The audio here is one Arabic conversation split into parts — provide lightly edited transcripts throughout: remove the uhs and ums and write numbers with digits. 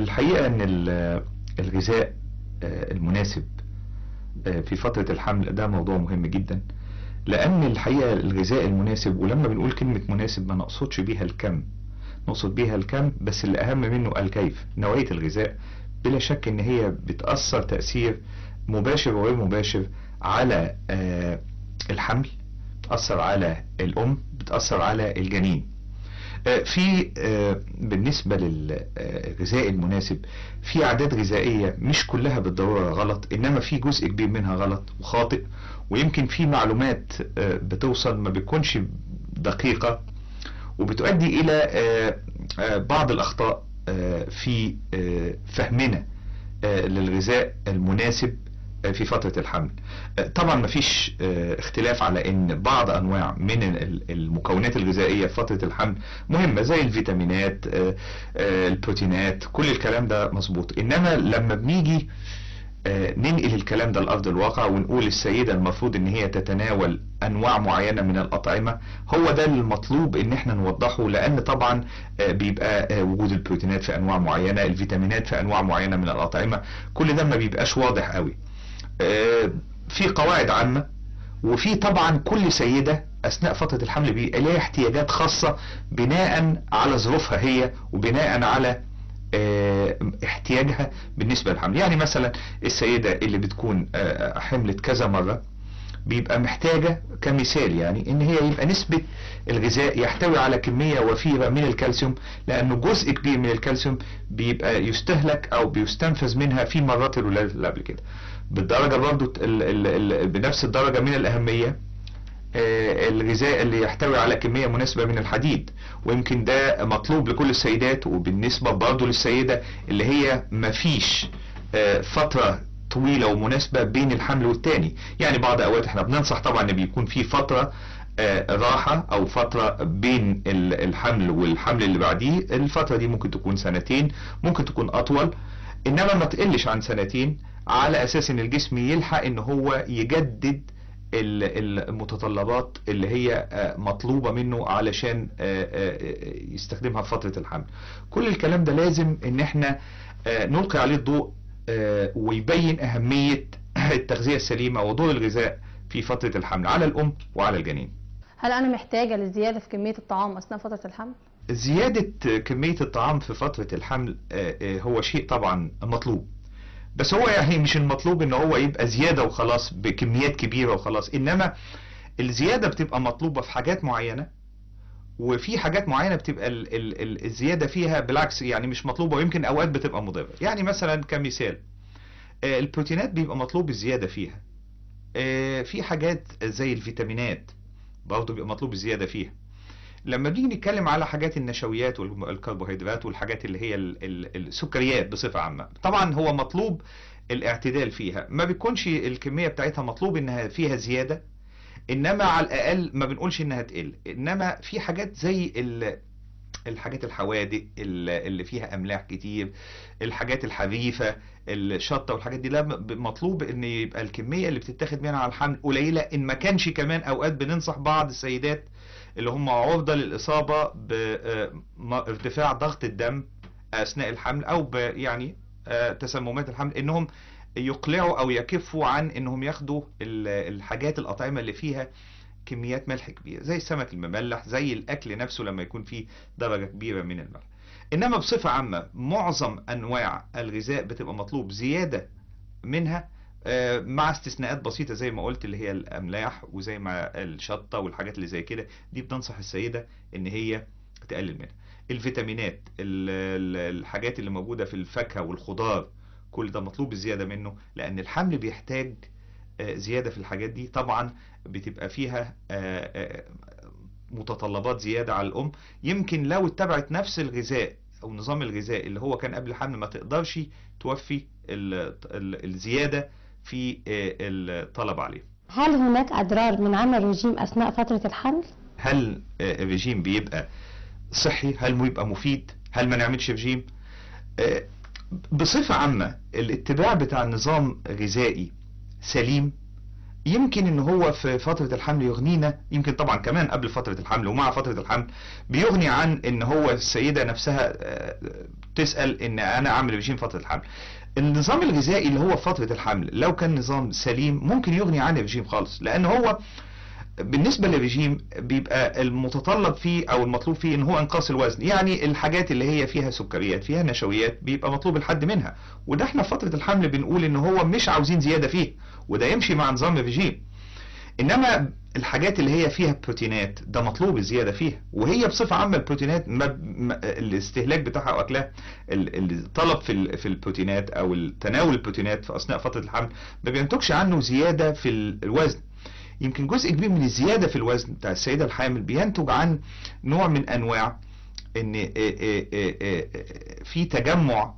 الحقيقة ان الغذاء المناسب في فترة الحمل ده موضوع مهم جدا، لان الحقيقة الغذاء المناسب، ولما بنقول كلمة مناسب ما نقصدش بيها الكم، نقصد بيها الكم بس اللي اهم منه الكيف. نوعية الغذاء بلا شك ان هي بتأثر تأثير مباشر وغير مباشر على الحمل، بتأثر على الام، بتأثر على الجنين. في بالنسبة للغذاء المناسب في عادات غذائية مش كلها بالضرورة غلط، انما في جزء كبير منها غلط وخاطئ، ويمكن في معلومات بتوصل ما بتكونش دقيقة وبتؤدي الى بعض الاخطاء في فهمنا للغذاء المناسب في فترة الحمل. طبعا مفيش اختلاف على ان بعض انواع من المكونات الغذائية في فترة الحمل مهمة، زي الفيتامينات، البروتينات، كل الكلام ده مظبوط. انما لما بنيجي ننقل الكلام ده لأرض الواقع ونقول السيدة المفروض ان هي تتناول انواع معينة من الاطعمة، هو ده المطلوب ان احنا نوضحه، لان طبعا بيبقى وجود البروتينات في انواع معينة، الفيتامينات في انواع معينة من الاطعمة، كل ده ما بيبقاش واضح قوي. في قواعد عامة، وفي طبعا كل سيدة اثناء فترة الحمل بيبقى لها احتياجات خاصة بناء على ظروفها هي وبناء على احتياجها بالنسبة للحمل. يعني مثلا السيدة اللي بتكون حملت كذا مرة بيبقى محتاجة كمثال يعني ان هي يبقى نسبة الغذاء يحتوي على كمية وفيرة من الكالسيوم، لانه جزء كبير من الكالسيوم بيبقى يستهلك او بيستنفذ منها في مرات الولادة اللي قبل كده. بالدرجة برضو بنفس الدرجة من الاهمية الغذاء اللي يحتوي على كمية مناسبة من الحديد، ويمكن ده مطلوب لكل السيدات، وبالنسبة برضو للسيدة اللي هي مفيش فترة طويلة ومناسبة بين الحمل والتاني. يعني بعض اوقات احنا بننصح طبعا ان بيكون في فترة راحة او فترة بين الحمل والحمل اللي بعديه، الفترة دي ممكن تكون سنتين، ممكن تكون اطول، انما ما تقلش عن سنتين، على اساس ان الجسم يلحق ان هو يجدد المتطلبات اللي هي مطلوبة منه علشان يستخدمها في فترة الحمل. كل الكلام ده لازم ان احنا نلقي عليه الضوء ويبين اهمية التغذية السليمة ودور الغذاء في فترة الحمل على الام وعلى الجنين. هل انا محتاجة للزيادة في كمية الطعام اثناء فترة الحمل؟ زيادة كمية الطعام في فترة الحمل هو شيء طبعا مطلوب، بس هو يعني مش المطلوب ان هو يبقى زيادة وخلاص بكميات كبيرة وخلاص، انما الزيادة بتبقى مطلوبة في حاجات معينة، وفي حاجات معينة بتبقى الزيادة فيها بالعكس يعني مش مطلوبة، ويمكن اوقات بتبقى مضرة. يعني مثلا كمثال البروتينات بيبقى مطلوب الزيادة فيها، في حاجات زي الفيتامينات برضه بيبقى مطلوب الزيادة فيها. لما بنيجي نتكلم على حاجات النشويات والكربوهيدرات والحاجات اللي هي السكريات بصفة عامة، طبعا هو مطلوب الاعتدال فيها، ما بيكونش الكمية بتاعتها مطلوب انها فيها زيادة، انما على الاقل ما بنقولش انها تقل. انما في حاجات زي الحاجات الحوادق اللي فيها املاح كتير، الحاجات الحريفة، الشطة والحاجات دي، لا مطلوب ان يبقى الكمية اللي بتتاخد منها على الحمل قليلة، ان ما كانش كمان اوقات بننصح بعض السيدات اللي هم عرضة للإصابة بارتفاع ضغط الدم أثناء الحمل أو يعني تسممات الحمل، إنهم يقلعوا أو يكفوا عن إنهم ياخدوا الحاجات الأطعمة اللي فيها كميات ملح كبيرة، زي السمك المملح، زي الأكل نفسه لما يكون فيه درجة كبيرة من الملح. إنما بصفة عامة معظم أنواع الغذاء بتبقى مطلوب زيادة منها، مع استثناءات بسيطة زي ما قلت اللي هي الأملاح وزي ما الشطة والحاجات اللي زي كده، دي بتنصح السيدة ان هي تقلل منها. الفيتامينات، الحاجات اللي موجودة في الفاكهة والخضار، كل ده مطلوب الزيادة منه، لأن الحمل بيحتاج زيادة في الحاجات دي. طبعا بتبقى فيها متطلبات زيادة على الأم، يمكن لو اتبعت نفس الغذاء أو نظام الغذاء اللي هو كان قبل الحمل ما تقدرش توفي الزيادة في الطلب عليه. هل هناك أضرار من عمل رجيم أثناء فترة الحمل؟ هل الرجيم بيبقى صحي؟ هل بيبقى مفيد؟ هل ما نعملش رجيم؟ بصفة عامة الاتباع بتاع نظام غذائي سليم يمكن ان هو في فترة الحمل يغنينا، يمكن طبعا كمان قبل فترة الحمل ومع فترة الحمل بيغني عن ان هو السيدة نفسها تسأل ان انا اعمل رجيم فترة الحمل. النظام الغذائي اللي هو في فترة الحمل لو كان نظام سليم ممكن يغني عن الرجيم خالص، لان هو بالنسبة للرجيم بيبقى المتطلب فيه او المطلوب فيه ان هو انقاص الوزن، يعني الحاجات اللي هي فيها سكريات فيها نشويات بيبقى مطلوب الحد منها، وده احنا في فترة الحمل بنقول ان هو مش عاوزين زيادة فيه، وده يمشي مع نظام الرجيم. انما الحاجات اللي هي فيها بروتينات ده مطلوب الزيادة فيها، وهي بصفة عامة البروتينات الاستهلاك بتاعها او اكلها، الطلب في البروتينات او تناول البروتينات في اثناء فترة الحمل ما بينتجش عنه زيادة في الوزن. يمكن جزء كبير من الزيادة في الوزن بتاع السيدة الحامل بينتج عن نوع من انواع ان في تجمع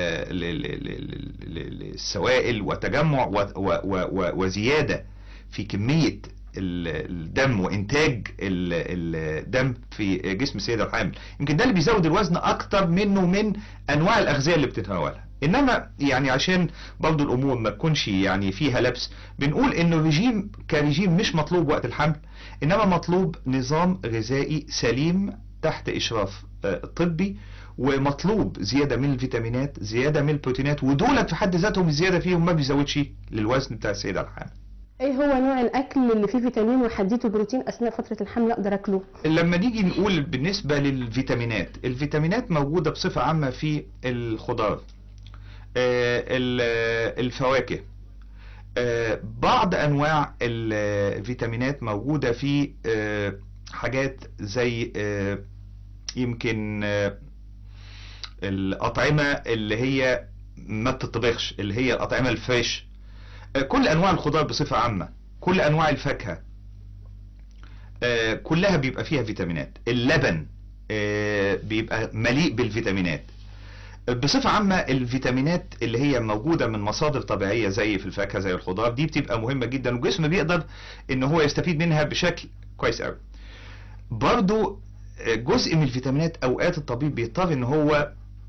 للسوائل وتجمع وزيادة في كمية الدم وانتاج الدم في جسم السيدة الحامل. يمكن ده اللي بيزود الوزن اكتر منه من انواع الاغذية اللي بتتناولها. انما يعني عشان برضو الامور ما تكونش يعني فيها لبس، بنقول انه الرجيم كرجيم مش مطلوب وقت الحمل، انما مطلوب نظام غذائي سليم تحت اشراف طبي، ومطلوب زيادة من الفيتامينات زيادة من البروتينات، ودولت في حد ذاتهم الزيادة فيهم ما بيزودش للوزن بتاع السيدة الحامل. ايه هو نوع الاكل اللي فيه فيتامين وحديد وبروتين اثناء فترة الحمل اقدر اكله؟ لما نيجي نقول بالنسبة للفيتامينات، الفيتامينات موجودة بصفة عامة في الخضار، الفواكه، بعض انواع الفيتامينات موجودة في حاجات زي يمكن الأطعمة اللي هي ما بتطبخش، اللي هي الأطعمة الفريش، كل أنواع الخضار بصفة عامة، كل أنواع الفاكهة كلها بيبقى فيها فيتامينات. اللبن بيبقى مليء بالفيتامينات. بصفة عامة الفيتامينات اللي هي موجودة من مصادر طبيعية زي في الفاكهة زي الخضار دي بتبقى مهمة جدا، والجسم بيقدر ان هو يستفيد منها بشكل كويس قوي. برضو جزء من الفيتامينات اوقات الطبيب بيضطر ان هو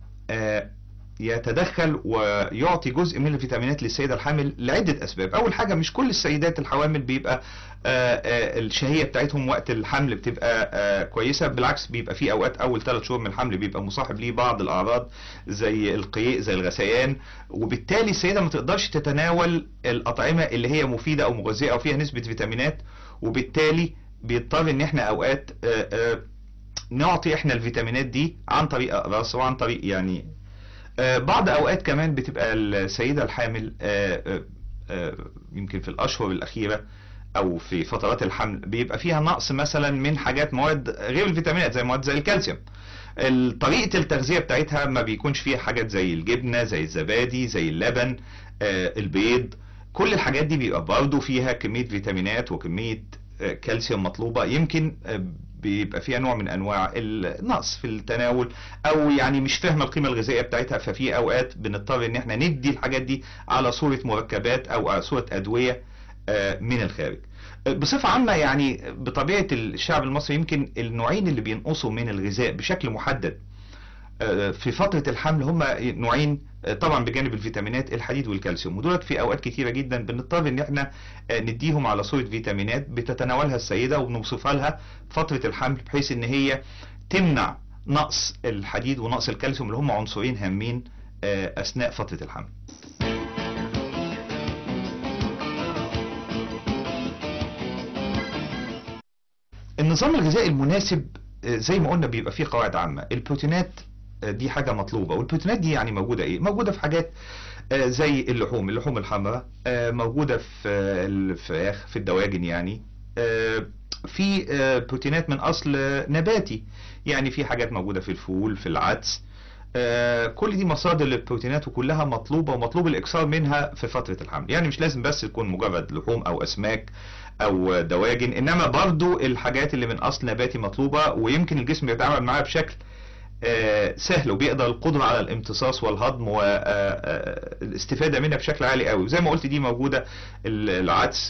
يتدخل ويعطي جزء من الفيتامينات للسيدة الحامل لعدة أسباب. أول حاجة مش كل السيدات الحوامل بيبقى الشهية بتاعتهم وقت الحمل بتبقى كويسة، بالعكس بيبقى في أوقات أول 3 شهور من الحمل بيبقى مصاحب ليه بعض الأعراض زي القيء زي الغثيان، وبالتالي السيدة ما تقدرش تتناول الأطعمة اللي هي مفيدة أو مغذية أو فيها نسبة فيتامينات، وبالتالي بيضطر إن احنا أوقات نعطي احنا الفيتامينات دي عن طريق أقراص وعن طريق يعني بعض اوقات كمان بتبقى السيدة الحامل يمكن في الاشهر الاخيرة او في فترات الحمل بيبقى فيها نقص مثلا من حاجات مواد غير الفيتامينات زي مواد زي الكالسيوم. طريقة التغذية بتاعتها ما بيكونش فيها حاجات زي الجبنة زي الزبادي زي اللبن البيض، كل الحاجات دي بيبقى برضو فيها كمية فيتامينات وكمية كالسيوم مطلوبة. يمكن بيبقى فيها نوع من انواع النقص في التناول او يعني مش فاهمه القيمه الغذائيه بتاعتها، ففي اوقات بنضطر ان احنا ندي الحاجات دي على صوره مركبات او على صوره ادويه من الخارج. بصفه عامه يعني بطبيعه الشعب المصري يمكن النوعين اللي بينقصوا من الغذاء بشكل محدد في فترة الحمل هما نوعين، طبعا بجانب الفيتامينات الحديد والكالسيوم، ودولت في اوقات كتيرة جدا بنضطر ان احنا نديهم على صورة فيتامينات بتتناولها السيدة وبنوصفها لها فترة الحمل بحيث ان هي تمنع نقص الحديد ونقص الكالسيوم اللي هم عنصرين هامين اثناء فترة الحمل. النظام الغذائي المناسب زي ما قلنا بيبقى فيه قواعد عامة. البروتينات دي حاجة مطلوبة، والبروتينات دي يعني موجودة ايه؟ موجودة في حاجات زي اللحوم الحمراء، موجودة في الفراخ في الدواجن، يعني في بروتينات من اصل نباتي، يعني في حاجات موجودة في الفول في العدس، كل دي مصادر للبروتينات وكلها مطلوبة ومطلوب الاكثار منها في فترة الحمل. يعني مش لازم بس تكون مجرد لحوم او اسماك او دواجن، انما برضو الحاجات اللي من اصل نباتي مطلوبة، ويمكن الجسم يتعامل معاها بشكل سهل وبيقدر القدرة على الامتصاص والهضم والاستفادة منها بشكل عالي قوي. وزي ما قلت دي موجودة العدس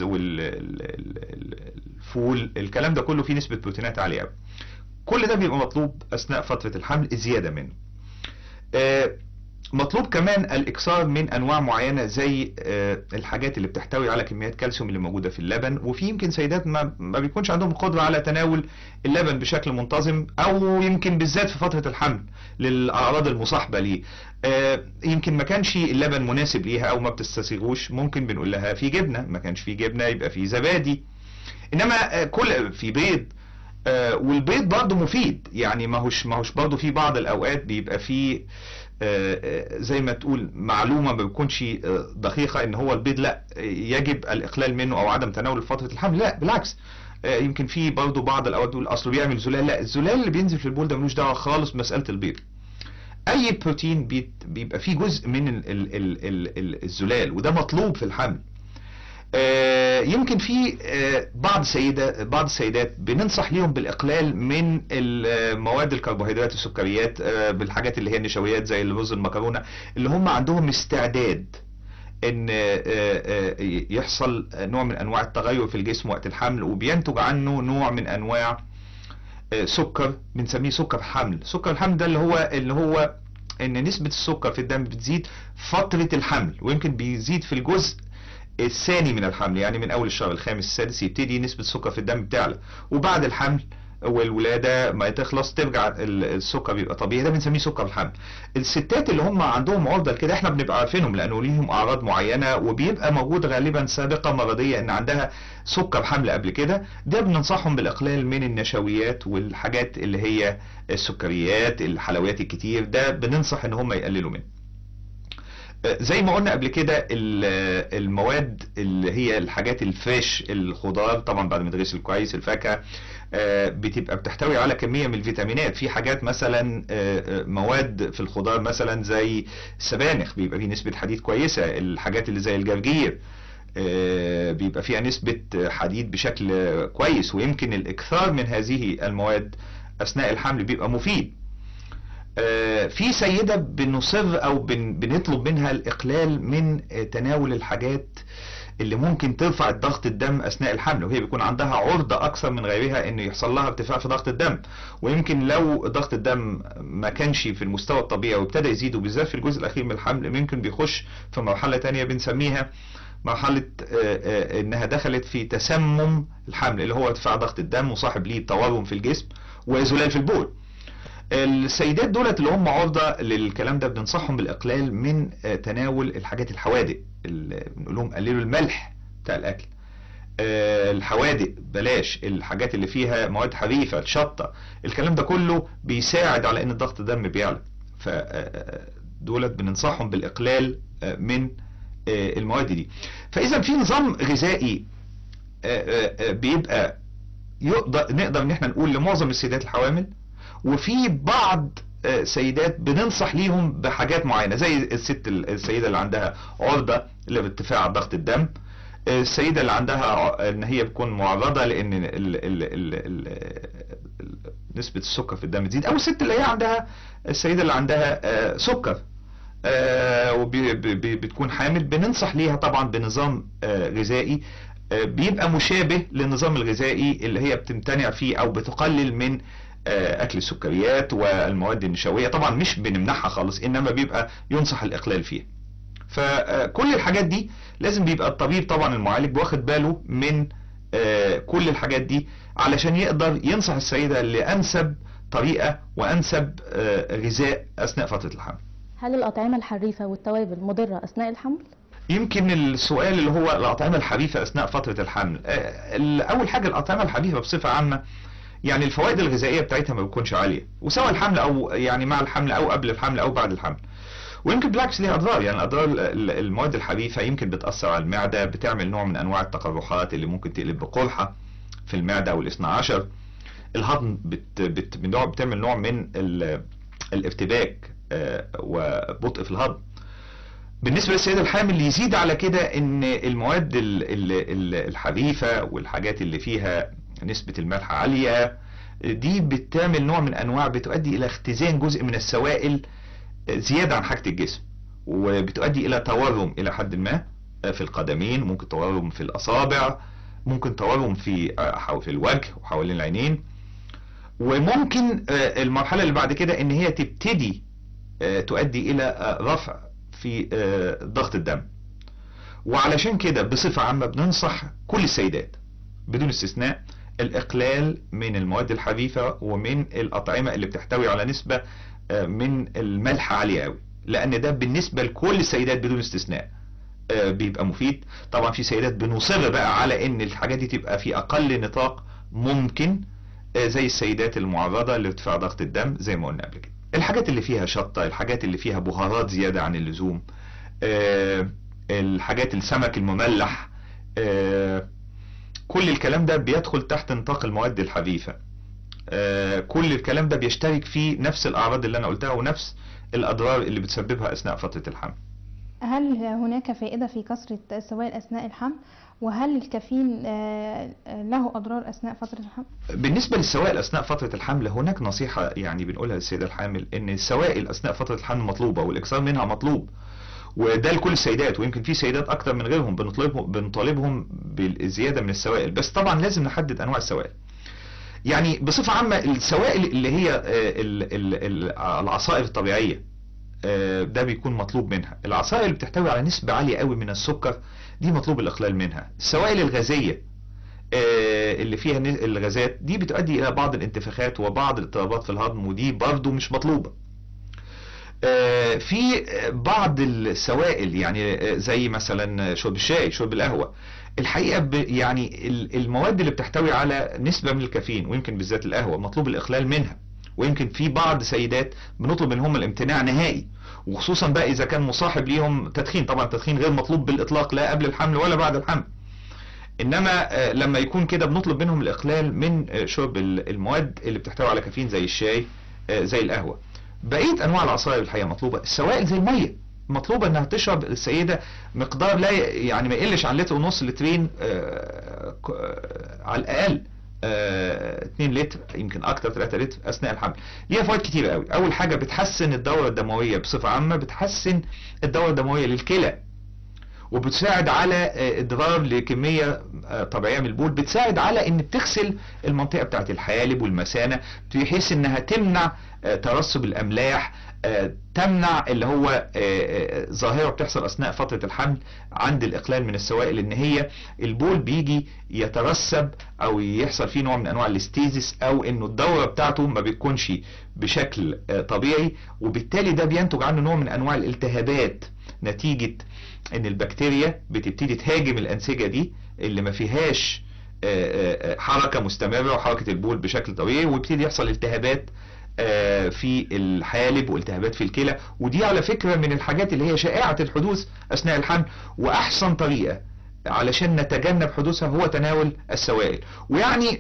والفول، الكلام ده كله فيه نسبة بروتينات عالية قوي. كل ده بيبقى مطلوب اثناء فترة الحمل زيادة منه. مطلوب كمان الاكثار من انواع معينه زي الحاجات اللي بتحتوي على كميات كالسيوم اللي موجوده في اللبن. وفي يمكن سيدات ما بيكونش عندهم القدره على تناول اللبن بشكل منتظم، او يمكن بالذات في فتره الحمل للاعراض المصاحبه ليه، يمكن ما كانش اللبن مناسب ليها او ما بتستسيغوش. ممكن بنقول لها في جبنه، ما كانش في جبنه يبقى في زبادي، انما كل في بيض. والبيض برضه مفيد، يعني ماهوش برضه في بعض الاوقات بيبقى فيه زي ما تقول معلومة ما بتكونش دقيقة ان هو البيض لا يجب الاقلال منه او عدم تناوله في فترة الحمل. لا بالعكس، يمكن في برضه بعض الاوقات تقول اصله بيعمل زلال. لا، الزلال اللي بينزل في البول ده ملوش دعوة خالص بمسألة البيض. اي بروتين بيبقى فيه جزء من الزلال، وده مطلوب في الحمل. يمكن في بعض السيدات بننصح ليهم بالاقلال من المواد الكربوهيدرات السكريات بالحاجات اللي هي النشويات زي الرز المكرونه، اللي هم عندهم استعداد ان يحصل نوع من انواع التغير في الجسم وقت الحمل، وبينتج عنه نوع من انواع سكر بنسميه سكر حمل. سكر الحمل ده اللي هو ان نسبة السكر في الدم بتزيد فترة الحمل، ويمكن بيزيد في الجزء الثاني من الحمل، يعني من اول الشهر الخامس السادس يبتدي نسبة السكر في الدم بتعلى، وبعد الحمل والولادة ما تخلص ترجع السكر بيبقى طبيعي. ده بنسميه سكر الحمل. الستات اللي هم عندهم عرضة لكده احنا بنبقى عارفينهم لانه ليهم اعراض معينة، وبيبقى موجود غالبا سابقة مرضية ان عندها سكر حمل قبل كده، ده بننصحهم بالاقلال من النشويات والحاجات اللي هي السكريات الحلويات الكتير، ده بننصح ان هم يقللوا منه. زي ما قلنا قبل كده المواد اللي هي الحاجات الفريش، الخضار طبعا بعد ما تغسل كويس، الفاكهه بتبقى بتحتوي على كميه من الفيتامينات. في حاجات مثلا مواد في الخضار مثلا زي السبانخ بيبقى فيه نسبه حديد كويسه، الحاجات اللي زي الجرجير بيبقى فيها نسبه حديد بشكل كويس، ويمكن الاكثار من هذه المواد اثناء الحمل بيبقى مفيد. في سيدة بنصر او بنطلب منها الاقلال من تناول الحاجات اللي ممكن ترفع ضغط الدم اثناء الحمل، وهي بيكون عندها عرضة اكثر من غيرها ان يحصل لها ارتفاع في ضغط الدم. ويمكن لو ضغط الدم ما كانش في المستوى الطبيعي وابتدى يزيد، وبالذات في الجزء الاخير من الحمل ممكن بيخش في مرحلة تانية بنسميها مرحلة انها دخلت في تسمم الحمل، اللي هو ارتفاع ضغط الدم وصاحب ليه تورم في الجسم وزلال في البول. السيدات دولت اللي هم عرضة للكلام ده بننصحهم بالاقلال من تناول الحاجات الحوادق، اللي بنقول لهم قللوا الملح بتاع الاكل. الحوادق بلاش، الحاجات اللي فيها مواد حريفة، الشطة، الكلام ده كله بيساعد على ان الضغط الدم بيعلى، فدولت بننصحهم بالاقلال من المواد دي. فاذا في نظام غذائي بيبقى نقدر ان احنا نقول لمعظم السيدات الحوامل، وفي بعض سيدات بننصح ليهم بحاجات معينة زي السيدة اللي عندها عرضة لارتفاع ضغط الدم، السيدة اللي عندها ان هي بتكون معرضة لان نسبة السكر في الدم تزيد، او الست اللي هي عندها السيدة اللي عندها سكر وبتكون حامل. بننصح ليها طبعا بنظام غذائي بيبقى مشابه للنظام الغذائي اللي هي بتمتنع فيه او بتقلل من اكل السكريات والمواد النشوية. طبعا مش بنمنعها خالص، انما بيبقى ينصح الاقلال فيها. فكل الحاجات دي لازم بيبقى الطبيب طبعا المعالج واخد باله من كل الحاجات دي علشان يقدر ينصح السيدة لانسب طريقة وانسب غذاء اثناء فترة الحمل. هل الأطعمة الحريفة والتوابل مضرة أثناء الحمل؟ يمكن السؤال اللي هو الأطعمة الحريفة أثناء فترة الحمل. أول حاجة الأطعمة الحريفة بصفة عامة يعني الفوائد الغذائية بتاعتها ما بتكونش عالية، وسواء الحمل أو يعني مع الحمل أو قبل الحمل أو بعد الحمل. ويمكن بالعكس ليها أضرار، يعني أضرار المواد الحريفة يمكن بتأثر على المعدة، بتعمل نوع من أنواع التقرحات اللي ممكن تقلب بقرحة في المعدة أو الاثنى عشر. الهضم بتعمل نوع من الارتباك وبطء في الهضم. بالنسبة للسيدة الحامل يزيد على كده ان المواد الحريفة والحاجات اللي فيها نسبة الملح عالية دي بتعمل نوع من انواع بتؤدي الى اختزان جزء من السوائل زيادة عن حاجة الجسم، وبتؤدي الى تورم الى حد ما في القدمين، ممكن تورم في الاصابع، ممكن تورم في الوجه وحوالين العينين. وممكن المرحلة اللي بعد كده ان هي تبتدي تؤدي الى رفع في ضغط الدم. وعلشان كده بصفة عامة بننصح كل السيدات بدون استثناء الإقلال من المواد الحريفة ومن الأطعمة اللي بتحتوي على نسبة من الملح عالية قوي، لأن ده بالنسبة لكل السيدات بدون استثناء بيبقى مفيد. طبعا في سيدات بنصر بقى على ان الحاجات دي تبقى في اقل نطاق ممكن، زي السيدات المعرضة لارتفاع ضغط الدم زي ما قلنا قبل كده. الحاجات اللي فيها شطة، الحاجات اللي فيها بهارات زيادة عن اللزوم، الحاجات السمك المملح، كل الكلام ده بيدخل تحت نطاق المواد الحريفة. كل الكلام ده بيشترك فيه نفس الأعراض اللي أنا قلتها ونفس الأضرار اللي بتسببها أثناء فترة الحمل. هل هناك فائدة في كثرة السوائل أثناء الحمل؟ وهل الكافيين له أضرار أثناء فترة الحمل؟ بالنسبة للسوائل أثناء فترة الحمل هناك نصيحة يعني بنقولها للسيدة الحامل، إن السوائل أثناء فترة الحمل مطلوبة والإكثار منها مطلوب، وده لكل السيدات، ويمكن في سيدات أكتر من غيرهم بنطالبهم بالزيادة من السوائل. بس طبعا لازم نحدد أنواع السوائل. يعني بصفة عامة السوائل اللي هي العصائر الطبيعية ده بيكون مطلوب منها. العصائر اللي بتحتوي على نسبة عالية قوي من السكر دي مطلوب الإقلال منها. السوائل الغازية اللي فيها الغازات دي بتؤدي إلى بعض الانتفاخات وبعض الاضطرابات في الهضم، ودي برضو مش مطلوبة. في بعض السوائل يعني زي مثلا شرب الشاي، شرب القهوة، الحقيقة يعني المواد اللي بتحتوي على نسبة من الكافيين، ويمكن بالذات القهوة مطلوب الإقلال منها، ويمكن في بعض سيدات بنطلب منهم الامتناع نهائي، وخصوصا بقى إذا كان مصاحب ليهم تدخين. طبعا التدخين غير مطلوب بالإطلاق لا قبل الحمل ولا بعد الحمل، إنما لما يكون كده بنطلب منهم الإقلال من شرب المواد اللي بتحتوي على كافيين زي الشاي زي القهوة. بقية أنواع العصائر الحقيقة مطلوبة. السوائل زي المية مطلوبة إنها تشرب السيدة مقدار لا يعني ما يقلش عن لتر ونص، لترين على الأقل 2 لتر يمكن اكتر 3 لتر اثناء الحمل. ليها فوائد كتيره قوي. اول حاجه بتحسن الدوره الدمويه بصفه عامه، بتحسن الدوره الدمويه للكلى، وبتساعد على ادرار لكميه طبيعيه من البول، بتساعد على ان بتغسل المنطقه بتاعه الحالب والمثانه بحيث انها تمنع ترسب الاملاح، تمنع اللي هو ظاهرة بتحصل أثناء فترة الحمل عند الإقلال من السوائل، إن هي البول بيجي يترسب أو يحصل فيه نوع من أنواع الاستيزيس، أو إنه الدورة بتاعته ما بتكونش بشكل طبيعي، وبالتالي ده بينتج عنه نوع من أنواع الالتهابات نتيجة إن البكتيريا بتبتدي تهاجم الأنسجة دي اللي ما فيهاش حركة مستمرة وحركة البول بشكل طبيعي، ويبتدي يحصل التهابات في الحالب والتهابات في الكلى. ودي على فكرة من الحاجات اللي هي شائعة الحدوث أثناء الحمل، وأحسن طريقة علشان نتجنب حدوثها هو تناول السوائل. ويعني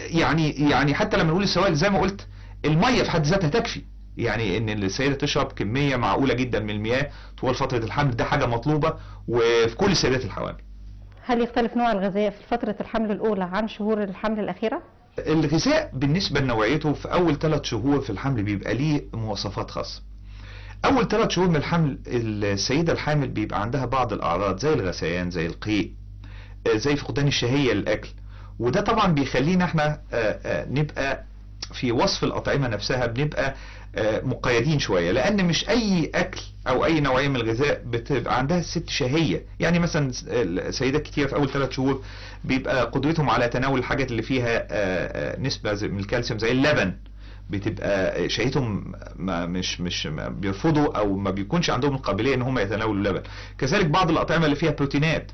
يعني حتى لما نقول السوائل زي ما قلت، المية في حد ذاتها تكفي، يعني ان السيدة تشرب كمية معقولة جدا من المياه طوال فترة الحمل، ده حاجة مطلوبة وفي كل سيدات الحوامل. هل يختلف نوع الغذاء في فترة الحمل الأولى عن شهور الحمل الأخيرة؟ الغذاء بالنسبة لنوعيته في أول 3 شهور في الحمل بيبقى ليه مواصفات خاصة. أول 3 شهور من الحمل السيدة الحامل بيبقى عندها بعض الأعراض زي الغثيان، زي القيء، زي فقدان الشهية للأكل، وده طبعا بيخلينا احنا نبقى في وصف الأطعمة نفسها بنبقى مقيدين شوية، لأن مش أي أكل أو أي نوعية من الغذاء بتبقى عندها الست شهية. يعني مثلا سيدات كتير في أول 3 شهور بيبقى قدرتهم على تناول الحاجات اللي فيها نسبة من الكالسيوم زي اللبن، بتبقى شهيتهم مش بيرفضوا أو ما بيكونش عندهم القابلية إن هم يتناولوا اللبن. كذلك بعض الأطعمة اللي فيها بروتينات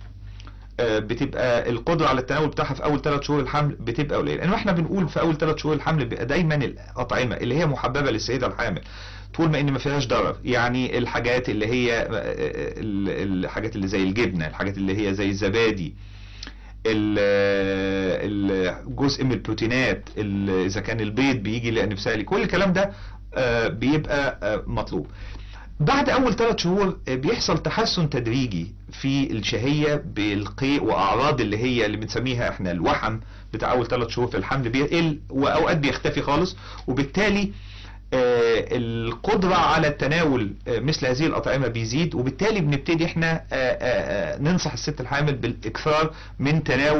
بتبقى القدرة على التناول بتاعها في أول 3 شهور الحمل بتبقى قليلة. لأنه احنا بنقول في أول 3 شهور الحمل بيبقى دايما الأطعمة اللي هي محببة للسيدة الحامل طول ما إن ما فيهاش ضرر، يعني الحاجات اللي هي الحاجات اللي زي الجبنة، الحاجات اللي هي زي الزبادي، الجزء من البروتينات، إذا كان البيض بيجي لأنفسالي، كل الكلام ده بيبقى مطلوب. بعد أول 3 شهور بيحصل تحسن تدريجي في الشهية بالقيء وأعراض اللي بنسميها احنا الوحم بتاع أول 3 شهور في الحمل بيقل، وأوقات بيختفي خالص، وبالتالي القدرة على التناول مثل هذه الأطعمة بيزيد، وبالتالي بنبتدي احنا ننصح الست الحامل بالإكثار من تناول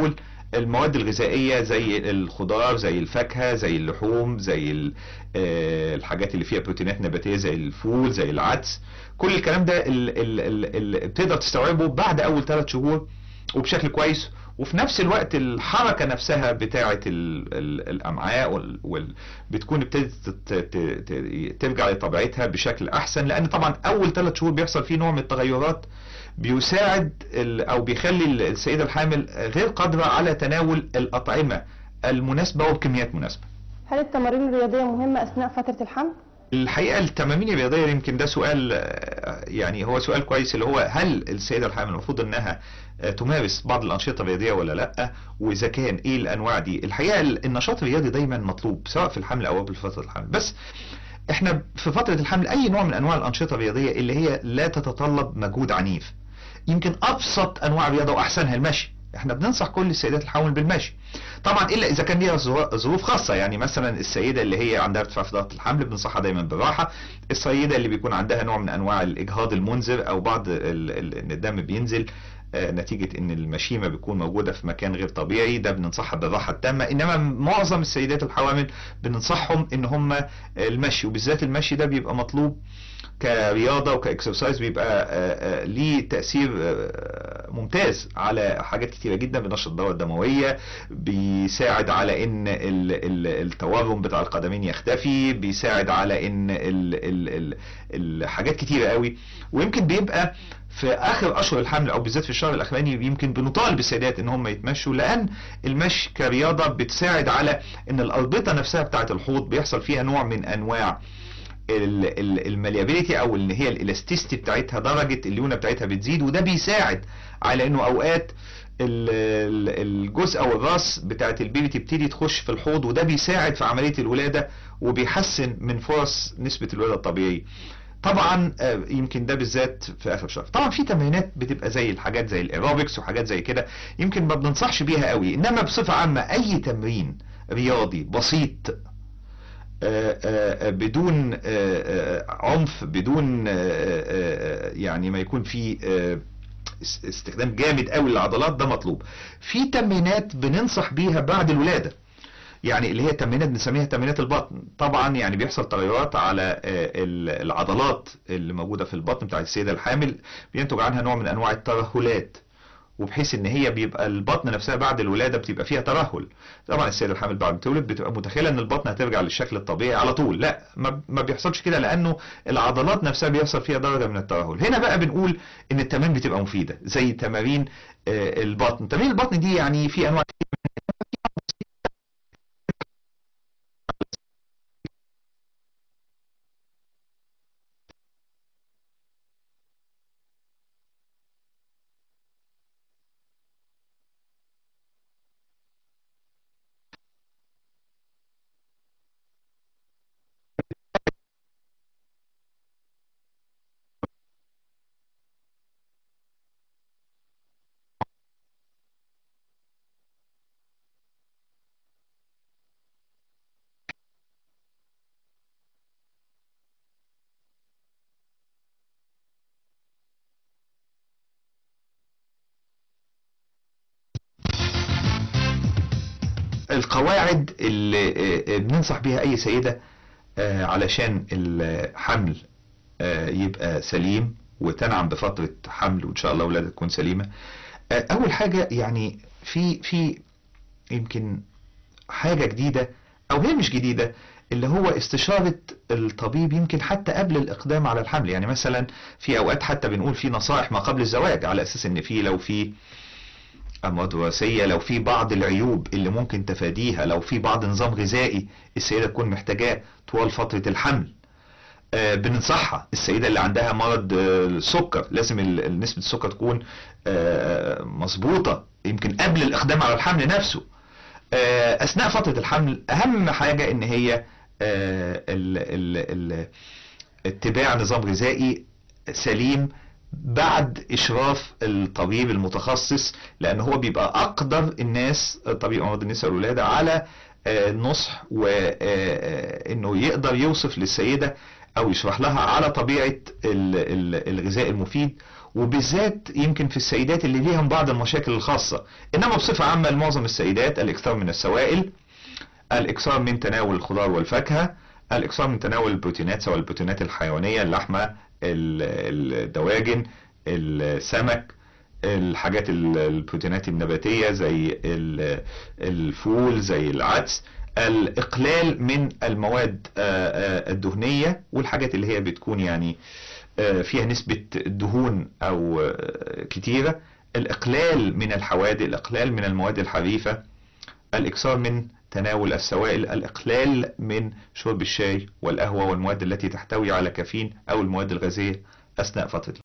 المواد الغذائية زي الخضار، زي الفاكهة، زي اللحوم، زي الحاجات اللي فيها بروتينات نباتية زي الفول، زي العدس. كل الكلام ده بتقدر تستوعبه بعد أول 3 شهور وبشكل كويس. وفي نفس الوقت الحركة نفسها بتاعة الأمعاء بتكون ابتدت ترجع لطبيعتها بشكل أحسن، لأن طبعا أول 3 شهور بيحصل فيه نوع من التغيرات بيساعد أو بيخلي السيدة الحامل غير قادرة على تناول الأطعمة المناسبة وبكميات مناسبة. هل التمارين الرياضية مهمة أثناء فترة الحمل؟ الحقيقة التمارين الرياضية يمكن ده سؤال، يعني هو سؤال كويس، اللي هو هل السيدة الحامل المفروض انها تمارس بعض الأنشطة الرياضية ولا لا، وإذا كان ايه الأنواع دي. الحقيقة النشاط الرياضي دايما مطلوب سواء في الحمل أو قبل فترة الحمل، بس احنا في فترة الحمل أي نوع من أنواع الأنشطة الرياضية اللي هي لا تتطلب مجهود عنيف. يمكن أبسط أنواع الرياضة وأحسنها المشي. احنا بننصح كل السيدات الحوامل بالمشي طبعا، الا اذا كان ليها ظروف خاصه. يعني مثلا السيده اللي هي عندها ارتفاع في ضغط الحمل بننصحها دايما بالراحه. السيده اللي بيكون عندها نوع من انواع الاجهاض المنذر او بعض ان الدم بينزل نتيجه ان المشيمه بتكون موجوده في مكان غير طبيعي، ده بننصحها بالراحه التامه. انما معظم السيدات الحوامل بننصحهم ان هم المشي، وبالذات المشي ده بيبقى مطلوب كرياضة وكاكسرسايز، بيبقى ليه تأثير ممتاز على حاجات كتيرة جدا. بينشط الدورة الدموية، بيساعد على ان التورم بتاع القدمين يختفي، بيساعد على ان الحاجات كتيرة قوي. ويمكن بيبقى في اخر اشهر الحمل او بالذات في الشهر الاخراني يمكن بنطالب السيدات ان هم يتمشوا، لان المشي كرياضة بتساعد على ان الاربطة نفسها بتاعت الحوض بيحصل فيها نوع من انواع الماليابيليتي او اللي هي الالاستيستي بتاعتها، درجة الليونة بتاعتها بتزيد، وده بيساعد على انه اوقات الجزء او الراس بتاعت البيبي تبتدي تخش في الحوض، وده بيساعد في عملية الولادة وبيحسن من فرص نسبة الولادة الطبيعية. طبعا يمكن ده بالذات في اخر شهر. طبعا في تمرينات بتبقى زي الحاجات زي الايروبكس وحاجات زي كده يمكن ما بننصحش بيها قوي، انما بصفة عامة اي تمرين رياضي بسيط بدون عنف، بدون يعني ما يكون في استخدام جامد قوي للعضلات، ده مطلوب. في تمرينات بننصح بيها بعد الولادة، يعني اللي هي تمرينات بنسميها تمرينات البطن. طبعا يعني بيحصل تغيرات على العضلات اللي موجودة في البطن بتاع السيدة الحامل، بينتج عنها نوع من انواع الترهلات، وبحيث ان هي بيبقى البطن نفسها بعد الولادة بتبقى فيها ترهل. طبعا السيدة الحامل بعد ما تولد بتبقى متخيلة ان البطن هترجع للشكل الطبيعي على طول، لا ما بيحصلش كده، لانه العضلات نفسها بيحصل فيها درجة من الترهل. هنا بقى بنقول ان التمارين بتبقى مفيدة زي تمارين البطن. تمارين البطن دي يعني في انواع القواعد اللي بننصح بيها اي سيدة علشان الحمل يبقى سليم وتنعم بفترة حمل وان شاء الله ولادها تكون سليمة. اول حاجة يعني في يمكن حاجة جديدة او هي مش جديدة، اللي هو استشارة الطبيب يمكن حتى قبل الاقدام على الحمل. يعني مثلا في اوقات حتى بنقول في نصائح ما قبل الزواج، على اساس ان لو في امراض وراثيه، لو في بعض العيوب اللي ممكن تفاديها، لو في بعض نظام غذائي السيده تكون محتاجاه طوال فتره الحمل، بننصحها. السيده اللي عندها مرض السكر لازم نسبه السكر تكون مظبوطه يمكن قبل الاقدام على الحمل نفسه. اثناء فتره الحمل اهم حاجه ان هي اتباع نظام غذائي سليم بعد اشراف الطبيب المتخصص، لان هو بيبقى اقدر الناس، طبيب امراض النساء والولاده، على النصح وانه يقدر يوصف للسيده او يشرح لها على طبيعة الغذاء المفيد، وبالذات يمكن في السيدات اللي ليهم بعض المشاكل الخاصة. انما بصفة عامة لمعظم السيدات الاكثار من السوائل، الاكثار من تناول الخضار والفاكهة، الاكثار من تناول البروتينات سواء البروتينات الحيوانية، اللحمة، الدواجن، السمك، الحاجات البروتينات النباتية زي الفول، زي العدس، الاقلال من المواد الدهنية والحاجات اللي هي بتكون يعني فيها نسبة دهون او كتيرة، الاقلال من الحوادق، الاقلال من المواد الحريفة، الاكثار من تناول السوائل، الاقلال من شرب الشاي والقهوة والمواد التي تحتوي على كافيين او المواد الغازية اثناء فترة